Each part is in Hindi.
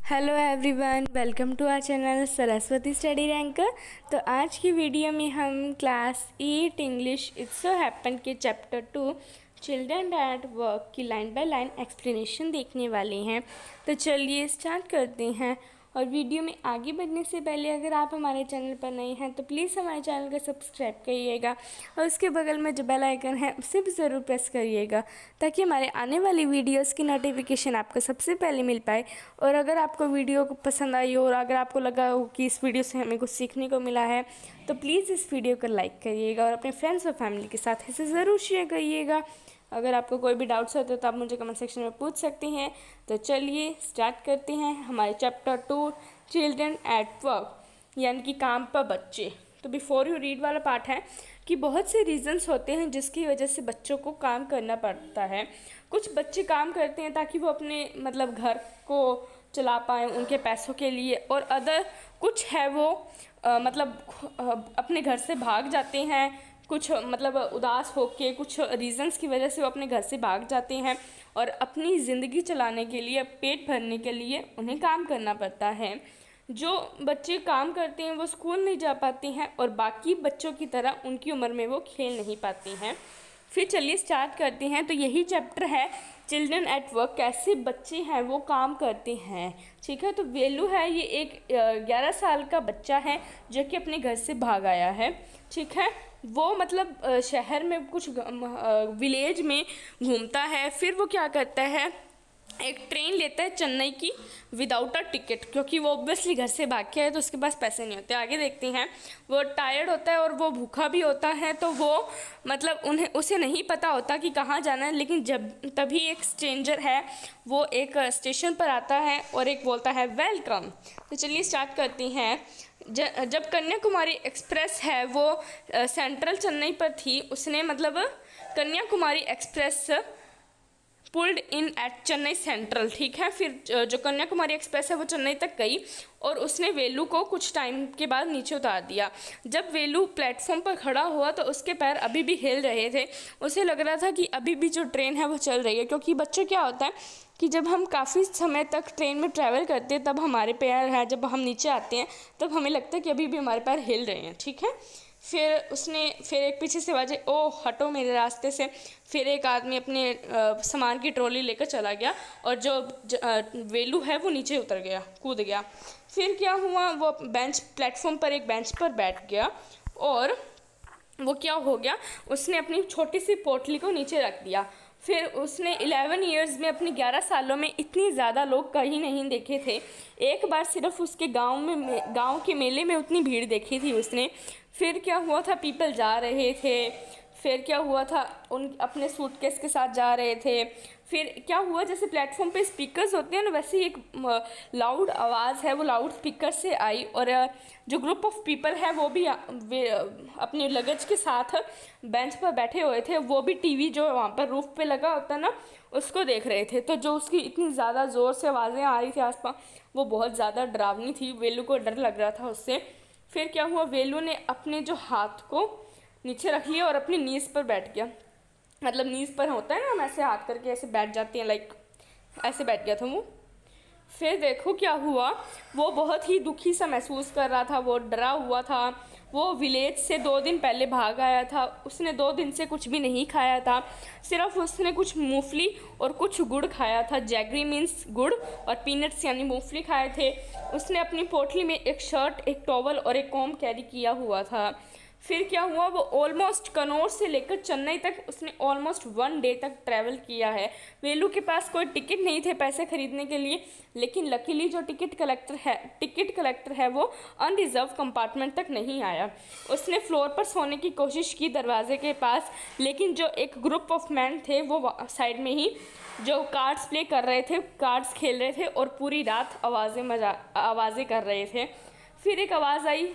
Hello everyone, welcome to our channel Saraswati study rank. तो आज की वीडियो में हम class 8 English it's so happen के चैप्टर 2 चिल्ड्रन एट वर्क की लाइन बाय लाइन एक्सप्लेनेशन देखने वाले हैं। तो चलिए स्टार्ट करते हैं। और वीडियो में आगे बढ़ने से पहले अगर आप हमारे चैनल पर नए हैं तो प्लीज़ हमारे चैनल को सब्सक्राइब करिएगा और उसके बगल में जो बेल आइकन है उसे भी ज़रूर प्रेस करिएगा ताकि हमारे आने वाली वीडियोस की नोटिफिकेशन आपको सबसे पहले मिल पाए। और अगर आपको वीडियो को पसंद आई हो और अगर आपको लगा हो कि इस वीडियो से हमें कुछ सीखने को मिला है तो प्लीज़ इस वीडियो को लाइक करिएगा और अपने फ्रेंड्स और फैमिली के साथ इसे ज़रूर शेयर करिएगा। अगर आपको कोई भी डाउट्स होते तो आप मुझे कमेंट सेक्शन में पूछ सकते हैं। तो चलिए स्टार्ट करते हैं हमारे चैप्टर 2 चिल्ड्रन एट वर्क यानी कि काम पर बच्चे। तो बिफोर यू रीड वाला पार्ट है कि बहुत से रीजंस होते हैं जिसकी वजह से बच्चों को काम करना पड़ता है। कुछ बच्चे काम करते हैं ताकि वो अपने घर को चला पाएँ उनके पैसों के लिए, और अदर कुछ है वो अपने घर से भाग जाते हैं, कुछ उदास होके कुछ रीज़न्स की वजह से वो अपने घर से भाग जाते हैं और अपनी ज़िंदगी चलाने के लिए, पेट भरने के लिए उन्हें काम करना पड़ता है। जो बच्चे काम करते हैं वो स्कूल नहीं जा पाते हैं और बाकी बच्चों की तरह उनकी उम्र में वो खेल नहीं पाते हैं। फिर चलिए स्टार्ट करते हैं। तो यही चैप्टर है चिल्ड्रन एट वर्क, कैसे बच्चे हैं वो काम करते हैं। ठीक है, तो वेलू है ये एक 11 साल का बच्चा है जो कि अपने घर से भाग आया है। ठीक है, वो शहर में कुछ विलेज में घूमता है। फिर वो क्या करता है, एक ट्रेन लेता है चेन्नई की विदाउट अ टिकट, क्योंकि वो ऑब्वियसली घर से भाग के है तो उसके पास पैसे नहीं होते। आगे देखते हैं, वो टायर्ड होता है और वो भूखा भी होता है। तो वो उसे नहीं पता होता कि कहाँ जाना है, लेकिन तभी एक स्ट्रेंजर है वो एक स्टेशन पर आता है और एक बोलता है वेलकम। तो चलिए स्टार्ट करते हैं। जब कन्याकुमारी एक्सप्रेस है वो सेंट्रल चेन्नई पर थी, उसने Kanyakumari express pulled in at Chennai central. ठीक है, फिर जो कन्याकुमारी एक्सप्रेस है वो चेन्नई तक गई और उसने वेलू को कुछ टाइम के बाद नीचे उतार दिया। जब वेलू प्लेटफॉर्म पर खड़ा हुआ तो उसके पैर अभी भी हिल रहे थे। उसे लग रहा था कि अभी भी जो ट्रेन है वो चल रही है, क्योंकि बच्चों क्या होता है कि जब हम काफ़ी समय तक ट्रेन में ट्रैवल करते हैं तब हमारे पैर हैं, जब हम नीचे आते हैं तब हमें लगता है कि अभी भी हमारे पैर हिल रहे हैं। ठीक है, फिर एक पीछे से आवाज़, ओ हटो मेरे रास्ते से। फिर एक आदमी अपने सामान की ट्रॉली लेकर चला गया और जो वेलू है वो नीचे उतर गया, कूद गया। फिर क्या हुआ, वो प्लेटफॉर्म पर एक बेंच पर बैठ गया और वो क्या हो गया, उसने अपनी छोटी सी पोटली को नीचे रख दिया। फिर उसने 11 इयर्स में, अपने 11 सालों में इतनी ज़्यादा लोग कहीं नहीं देखे थे। एक बार सिर्फ उसके गांव के मेले में उतनी भीड़ देखी थी उसने। फिर क्या हुआ था, पीपल जा रहे थे। फिर क्या हुआ था, उन अपने सूटकेस के साथ जा रहे थे। फिर क्या हुआ, जैसे प्लेटफॉर्म पे स्पीकर्स होते हैं ना, वैसे ही एक लाउड आवाज़ है वो लाउड स्पीकर से आई और जो ग्रुप ऑफ पीपल है वो भी अपने लगेज के साथ बेंच पर बैठे हुए थे। वो भी टीवी जो वहाँ पर रूफ पे लगा होता है ना, उसको देख रहे थे। तो जो उसकी इतनी ज़्यादा ज़ोर से आवाज़ें आ रही थी आसपास, वो बहुत ज़्यादा डरावनी थी। वेलू को डर लग रहा था उससे। फिर क्या हुआ, वेलू ने अपने जो हाथ को नीचे रख लिया और अपनी नीज़ पर बैठ गया। नीज़ पर होता है ना, हम ऐसे हाथ करके ऐसे बैठ जाते हैं, ऐसे बैठ गया था वो। फिर देखो क्या हुआ, वो बहुत ही दुखी सा महसूस कर रहा था, वो डरा हुआ था। वो विलेज से 2 दिन पहले भाग आया था। उसने 2 दिन से कुछ भी नहीं खाया था, सिर्फ उसने कुछ मूंगफली और कुछ गुड़ खाया था। जैगरी मीन्स गुड़ और पीनट्स यानी मूंगफली खाए थे। उसने अपनी पोटली में एक शर्ट, एक टॉवल और एक कॉम्ब कैरी किया हुआ था। फिर क्या हुआ, वो ऑलमोस्ट कन्नौज से लेकर चेन्नई तक उसने ऑलमोस्ट 1 डे तक ट्रैवल किया है। वेलू के पास कोई टिकट नहीं थे पैसे खरीदने के लिए, लेकिन लकीली जो टिकट कलेक्टर है वो अनरिजर्व कंपार्टमेंट तक नहीं आया। उसने फ्लोर पर सोने की कोशिश की दरवाजे के पास, लेकिन जो एक ग्रुप ऑफ मैन थे वो साइड में ही जो कार्ड्स प्ले कर रहे थे, कार्ड्स खेल रहे थे और पूरी रात आवाज़ें कर रहे थे। फिर एक आवाज़ आई,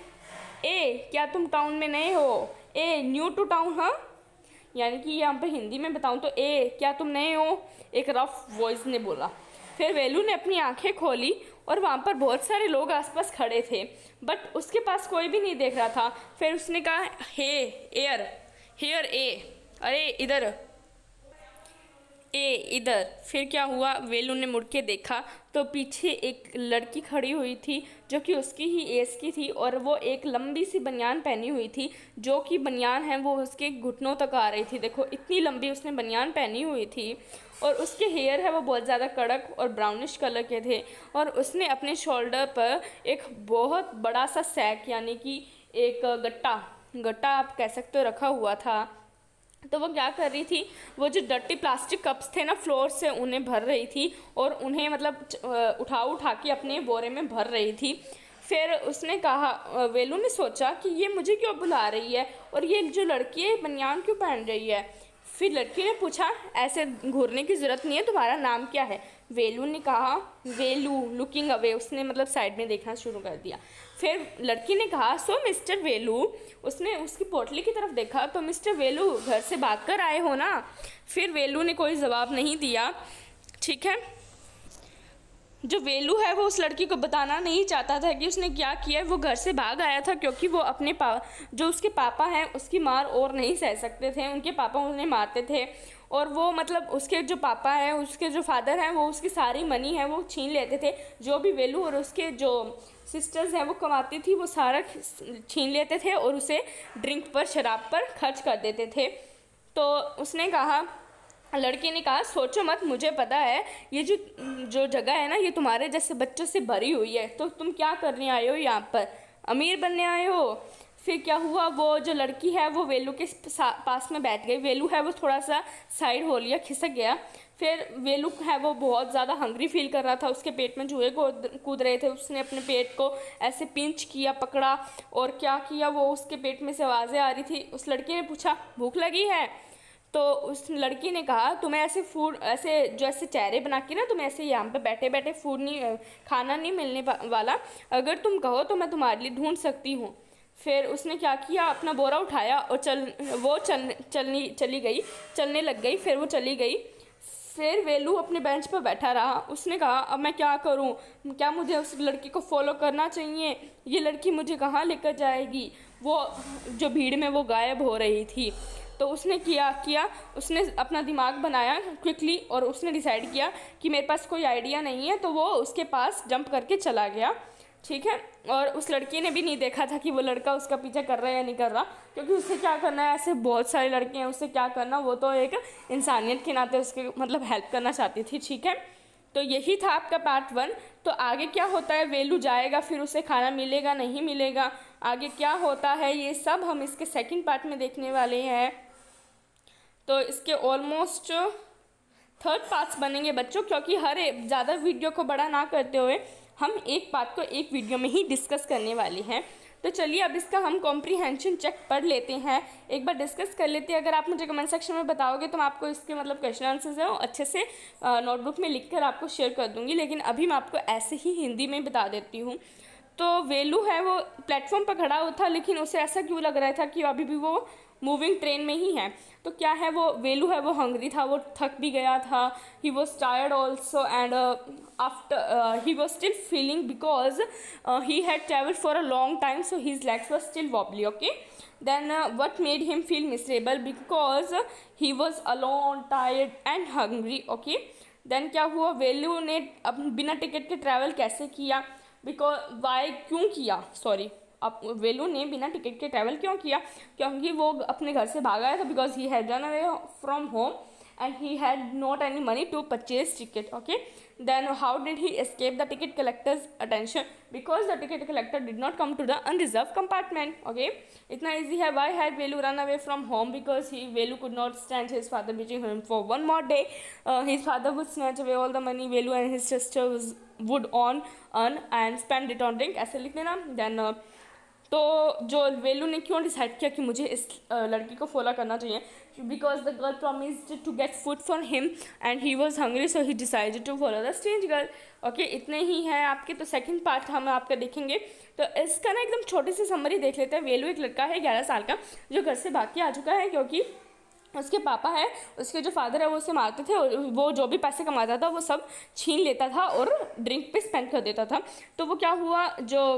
ए क्या तुम टाउन में नए हो? A new to town? हाँ, यानी कि यहाँ पर हिंदी में बताऊँ तो ए क्या तुम नए हो, एक रफ वॉइस ने बोला। फिर वेलू ने अपनी आंखें खोली और वहाँ पर बहुत सारे लोग आसपास खड़े थे, बट उसके पास कोई भी नहीं देख रहा था। फिर उसने कहा, हे एयर, हेयर ए, अरे इधर। ए इधर। फिर क्या हुआ, वेलू ने मुड़ के देखा तो पीछे एक लड़की खड़ी हुई थी जो कि उसकी ही एज की थी, और वो एक लंबी सी बनियान पहनी हुई थी, जो कि बनियान है वो उसके घुटनों तक आ रही थी। देखो इतनी लंबी उसने बनियान पहनी हुई थी, और उसके हेयर है वो बहुत ज़्यादा कड़क और ब्राउनिश कलर के थे, और उसने अपने शोल्डर पर एक बहुत बड़ा सा सैक यानी कि एक गट्टा आप कह सकते हो रखा हुआ था। तो वो क्या कर रही थी, वो जो डर्टी प्लास्टिक कप्स थे ना फ्लोर से, उन्हें भर रही थी, और उन्हें मतलब उठा के अपने बोरे में भर रही थी। फिर उसने कहा, वेलू ने सोचा कि ये मुझे क्यों बुला रही है, और ये जो लड़की है बनियान क्यों पहन रही है। फिर लड़की ने पूछा, ऐसे घूरने की ज़रूरत नहीं है, तुम्हारा नाम क्या है। वेलू ने कहा, वेलू, लुकिंग अवे, उसने मतलब साइड में देखना शुरू कर दिया। फिर लड़की ने कहा, सो मिस्टर वेलू, उसने उसकी पोटली की तरफ देखा तो मिस्टर वेलू घर से भागकर आए हो ना। फिर वेलू ने कोई जवाब नहीं दिया। ठीक है, जो वेलू है वो उस लड़की को बताना नहीं चाहता था कि उसने क्या किया है। वो घर से भाग आया था क्योंकि वो अपने जो उसके पापा हैं उसकी मार और नहीं सह सकते थे। उनके पापा उन्हें मारते थे, और वो मतलब उसके जो पापा हैं, उसके जो फादर हैं, वो उसकी सारी मनी है वो छीन लेते थे। जो भी वेलू और उसके जो सिस्टर्स हैं वो कमाती थी, वो सारा छीन लेते थे और उसे ड्रिंक पर, शराब पर खर्च कर देते थे। तो उसने कहा, लड़की ने कहा, सोचो मत, मुझे पता है ये जो जगह है ना, ये तुम्हारे जैसे बच्चों से भरी हुई है, तो तुम क्या करने आए हो यहाँ पर, अमीर बनने आए हो। फिर क्या हुआ, वो जो लड़की है वो वेलू के पास में बैठ गई। वेलू है वो थोड़ा सा साइड हो लिया, खिसक गया। फिर वेलू है वो बहुत ज़्यादा हंग्री फील कर रहा था, उसके पेट में चूहे कूद रहे थे। उसने अपने पेट को ऐसे पिंच किया, पकड़ा, और क्या किया, वो उसके पेट में से आवाज़ें आ रही थी। उस लड़की ने पूछा, भूख लगी है। तो उस लड़की ने कहा, तुम्हें ऐसे फूड, ऐसे जो ऐसे चेहरे बना के ना, तुम्हें ऐसे यहाँ पे बैठे बैठे फूड नहीं, खाना नहीं मिलने वाला, अगर तुम कहो तो मैं तुम्हारे लिए ढूंढ सकती हूँ। फिर उसने क्या किया, अपना बोरा उठाया और चलने लग गई। फिर वो चली गई। फिर वेलू अपने बेंच पर बैठा रहा। उसने कहा, अब मैं क्या करूं, क्या मुझे उस लड़की को फॉलो करना चाहिए, ये लड़की मुझे कहाँ लेकर जाएगी। वो जो भीड़ में वो गायब हो रही थी। तो उसने किया उसने अपना दिमाग बनाया क्विकली, और उसने डिसाइड किया कि मेरे पास कोई आइडिया नहीं है, तो वो उसके पास जंप करके चला गया। ठीक है, और उस लड़की ने भी नहीं देखा था कि वो लड़का उसका पीछा कर रहा है या नहीं कर रहा, क्योंकि उससे क्या करना है, ऐसे बहुत सारे लड़के हैं, उससे क्या करना, वो तो एक इंसानियत के नाते उसके मतलब हेल्प करना चाहती थी। ठीक है, तो यही था आपका पार्ट 1। तो आगे क्या होता है, वेलू जाएगा, फिर उसे खाना मिलेगा नहीं मिलेगा, आगे क्या होता है, ये सब हम इसके सेकंड पार्ट में देखने वाले हैं। तो इसके ऑलमोस्ट 3rd पार्ट्स बनेंगे बच्चों, क्योंकि ज़्यादा वीडियो को बड़ा ना करते हुए हम एक पार्ट को एक वीडियो में ही डिस्कस करने वाले हैं। तो चलिए अब इसका हम कॉम्प्रीहेंशन चेक पढ़ लेते हैं, एक बार डिस्कस कर लेते हैं। अगर आप मुझे कमेंट सेक्शन में बताओगे तो मैं आपको इसके मतलब क्वेश्चन आंसर्स है अच्छे से नोटबुक में लिख कर आपको शेयर कर दूँगी, लेकिन अभी मैं आपको ऐसे ही हिंदी में बता देती हूँ। तो वेलू है वो प्लेटफॉर्म पर खड़ा हुआ था, लेकिन उसे ऐसा क्यों लग रहा था कि अभी भी वो मूविंग ट्रेन में ही है। तो क्या है, वो वेलू है वो हंग्री था, वो थक भी गया था। He was tired also, and after he was still feeling because he had travelled for a long time, so his legs were still wobbly. Okay, then what made him feel miserable, because he was alone, tired and hungry. okay, then क्या हुआ, वेलू ने अब बिना टिकट के ट्रैवल कैसे किया, बिकॉज वाई क्यों किया, सॉरी, अब वेलू ने बिना टिकट के ट्रैवल क्यों किया, क्योंकि वो अपने घर से भाग आया था, because he had run away from home and he had not any money to purchase ticket. okay, then how did he escape the ticket collector's attention, because the ticket collector did not come to the unreserved compartment. okay, itna easy hai. Why had Velu run away from home, because Velu could not stand his father beating him for one more day. His father would snatch away all the money Velu and his sister would earn and spend it on drink, ऐसे लिख देना। then तो जो वेलू ने क्यों डिसाइड किया कि मुझे इस लड़की को फॉलो करना चाहिए, because the girl promised to get food for him and he was hungry, so he decided to follow the strange girl. Okay, इतने ही हैं आपके। तो सेकंड पार्ट हम आपका देखेंगे। तो इसका ना एकदम छोटी सी समरी देख लेते हैं। वेलू एक लड़का है 11 साल का, जो घर से भाग के आ चुका है, क्योंकि उसके पापा है, उसके जो फादर है वो उसे मारते थे, और वो जो भी पैसे कमाता था वो सब छीन लेता था और ड्रिंक पे स्पेंड कर देता था। तो वो क्या हुआ, जो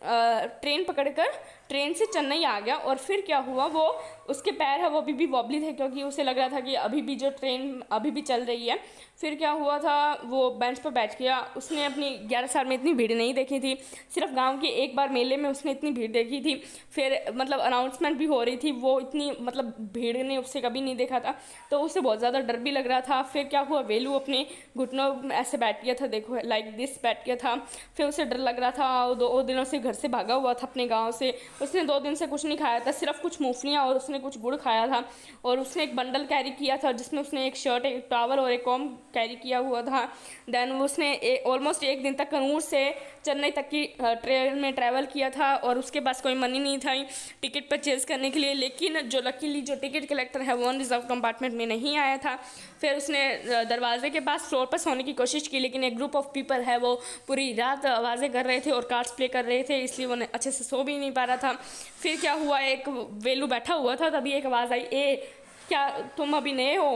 ट्रेन पकड़कर ट्रेन से चेन्नई आ गया। और फिर क्या हुआ, वो उसके पैर है वो अभी भी वॉबली थे, क्योंकि उसे लग रहा था कि अभी भी जो ट्रेन अभी भी चल रही है। फिर क्या हुआ था, वो बेंच पर बैठ गया। उसने अपनी 11 साल में इतनी भीड़ नहीं देखी थी, सिर्फ गांव के एक बार मेले में उसने इतनी भीड़ देखी थी। फिर मतलब अनाउंसमेंट भी हो रही थी, वो इतनी मतलब भीड़ ने उससे कभी नहीं देखा था, तो उसे बहुत ज़्यादा डर भी लग रहा था। फिर क्या हुआ, वेलू अपने घुटनों में ऐसे बैठ गया था, देखो लाइक दिस बैठ गया था। फिर उसे डर लग रहा था, 2 दिनों से घर से भागा हुआ था अपने गाँव से। उसने 2 दिन से कुछ नहीं खाया था, सिर्फ कुछ मूंगफलियाँ और उसने कुछ गुड़ खाया था। और उसने एक बंडल कैरी किया था जिसमें उसने एक शर्ट, एक टॉवल और एक कॉम कैरी किया हुआ था। देन उसने ऑलमोस्ट 1 दिन तक कन्नूर से चेन्नई तक की ट्रेन में ट्रैवल किया था, और उसके पास कोई मनी नहीं था टिकट परचेज़ करने के लिए। लेकिन जो लकीली जो टिकट कलेक्टर है वो रिजर्व कंपार्टमेंट में नहीं आया था। फिर उसने दरवाजे के पास फ्लोर पर सोने की कोशिश की, लेकिन एक ग्रुप ऑफ पीपल है वो पूरी रात आवाज़ें कर रहे थे और कार्ड्स प्ले कर रहे थे, इसलिए वो अच्छे से सो भी नहीं पा रहा था। फिर क्या हुआ, एक वेलू बैठा हुआ था, तभी एक आवाज़ आई, ए क्या तुम अभी नए हो?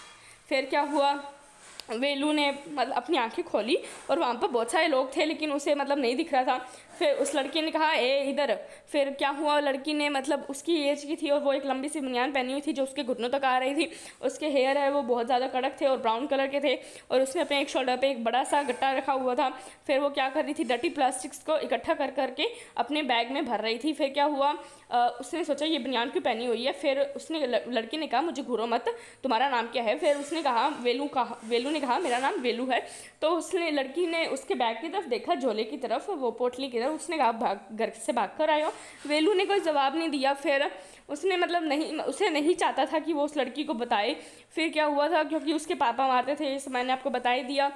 फिर क्या हुआ, वेलू ने मतलब अपनी आंखें खोली और वहाँ पर बहुत सारे लोग थे, लेकिन उसे मतलब नहीं दिख रहा था। फिर उस लड़की ने कहा, ए इधर। फिर क्या हुआ, लड़की ने मतलब उसकी एज की थी और वो एक लंबी सी बनियान पहनी हुई थी जो उसके घुटनों तक आ रही थी। उसके हेयर है वो बहुत ज़्यादा कड़क थे और ब्राउन कलर के थे, और उसने अपने एक शोल्डर पे एक बड़ा सा गट्टा रखा हुआ था। फिर वो क्या कर रही थी, डर्टी प्लास्टिक्स को इकट्ठा कर करके अपने बैग में भर रही थी। फिर क्या हुआ, उसने सोचा ये बनियान क्यों पहनी हुई है। फिर उसने लड़की ने कहा, मुझे घूरो मत, तुम्हारा नाम क्या है? फिर उसने कहा, वेलू ने कहा, मेरा नाम वेलू है। तो उसने लड़की ने उसके बैग की तरफ देखा, झोले की तरफ, वो पोटली की तरफ। उसने कहा, घर से भाग कर आए हो? वेलू ने कोई जवाब नहीं दिया। फिर उसने मतलब उसे नहीं चाहता था कि वो उस लड़की को बताए। फिर क्या हुआ था, क्योंकि उसके पापा मारते थे, इस मैंने आपको बता ही दिया।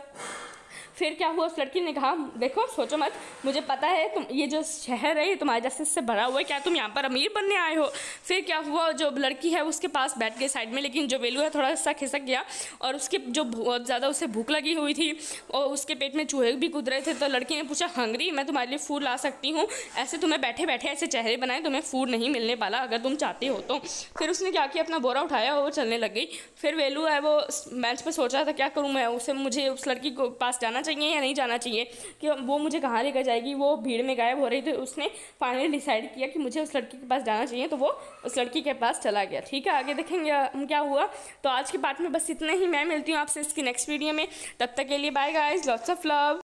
फिर क्या हुआ, उस लड़की ने कहा, देखो सोचो मत, मुझे पता है तुम ये जो शहर है ये तुम्हारे जैसे से भरा हुआ है, क्या तुम यहाँ पर अमीर बनने आए हो? फिर क्या हुआ, जो लड़की है उसके पास बैठ गई साइड में, लेकिन जो वेलू है थोड़ा सा खिसक गया, और उसके जो बहुत ज़्यादा उसे भूख लगी हुई थी और उसके पेट में चूहे भी कूद रहे थे। तो लड़की ने पूछा, हंगरी, मैं तुम्हारे लिए फूड ला सकती हूँ? ऐसे तुम्हें बैठे बैठे ऐसे चेहरे बनाए, तुम्हें फूड नहीं मिलने वाला अगर तुम चाहती हो तो। फिर उसने क्या किया, अपना बोरा उठाया और वो चलने लग गई। फिर वेलू है वो बेंच पर सोच रहा था, क्या करूँ मैं, मुझे उस लड़की को पास जाना चाहिए या नहीं जाना चाहिए, कि वो मुझे कहाँ लेकर जाएगी। वो भीड़ में गायब हो रही थी। उसने फाइनली डिसाइड किया कि मुझे उस लड़की के पास जाना चाहिए, तो वो उस लड़की के पास चला गया। ठीक है, आगे देखेंगे हम क्या हुआ। तो आज के पार्ट में बस इतना ही। मैं मिलती हूँ आपसे इसकी नेक्स्ट वीडियो में, तब तक के लिए bye guys, lots of love.